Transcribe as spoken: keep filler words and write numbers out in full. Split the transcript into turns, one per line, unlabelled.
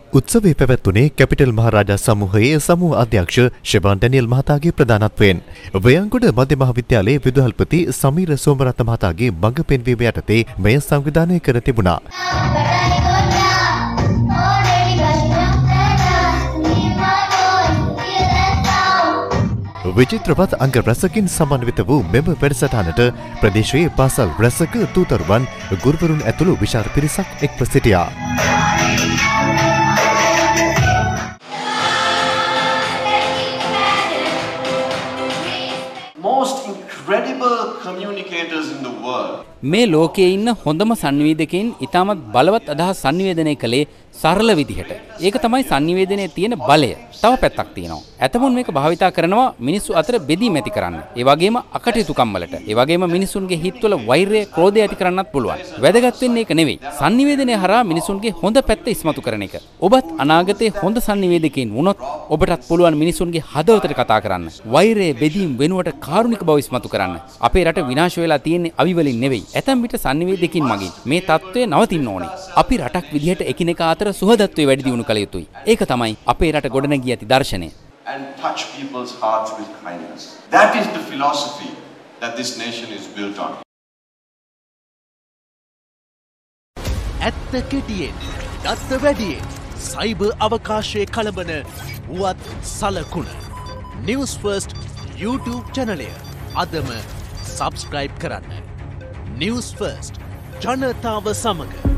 උත්සවයේ පැවැත්වුණේ capital මහරජා සමූහයේ සමූහ අධ්‍යක්ෂ ශෙබාන් Daniel මහතාගේ ප්‍රධානත්වයෙන් වයංගොඩ මධ්‍ය මහාවිද්‍යාලයේ විදුහල්පති සමීර සෝමරත්න මහතාගේ මඟ පෙන්වීම යටතේ මෙය සංවිධානය කර තිබුණා. විචිත්‍රවත් අංග රැසකින් සමන්විත වූ මෙම වැඩසටහනට ප්‍රදේශයේ පාසල් රැසක තූතරුවන් ගුරුවරුන් ඇතුළු විශාල පිරිසක් එක්ව සිටියා.
Most incredible communicators in the world.
මේ ලෝකයේ ඉන්න හොඳම සංනිවේදකයන් ඉතාමත් බලවත් අදහස් සංනිවේදනය කළේ සරල විදිහට. ඒක තමයි සංනිවේදනයේ තියෙන බලය. තව පැත්තක් තියෙනවා. ඇතමුන් මේක භාවිතා කරනවා මිනිස්සු අතර බෙදීම ඇති කරන්න. ඒ වගේම අකටයුතුකම් වලට. ඒ වගේම මිනිසුන්ගේ හිතවල වෛරය, ක්‍රෝධය ඇති කරන්නත් පුළුවන්. වැදගත් වෙන්නේ ඒක නෙවෙයි. සංනිවේදනය හරහා මිනිසුන්ගේ හොඳ පැත්ත ඉස්මතු කරන එක. ඔබත් අනාගතයේ හොඳ සංනිවේදකයන් වුණොත් ඔබටත් පුළුවන් මිනිසුන්ගේ හදවතට කතා කරන්න. වෛරය, බෙදීම් වෙනුවට කාරුණික බව ඉස්මතු කරන්න. අපේ රට විනාශ වෙලා තියෙන්නේ අවි වලින් නෙවෙයි. ඇතැම් විට සංනිවේදකින් මගින් මේ තත්ත්වය නවතින්න ඕනේ. අපි රටක් විදිහට එකිනෙකා අතර සුහදත්වයේ වැඩි දියුණු කළ යුතුයි. ඒක තමයි අපේ රට ගොඩනැගී ඇති දර්ශනය.
And touch people's hearts with kindness. That is the philosophy that this nation is built on.
ඇත්ත කෙටියෙන්, දත්ත වැඩියෙන්, සයිබර් අවකාශයේ කලබන වුවත් සලකුණ. News First YouTube channel එක අදම subscribe කරන්න. News First ජනතාව සමග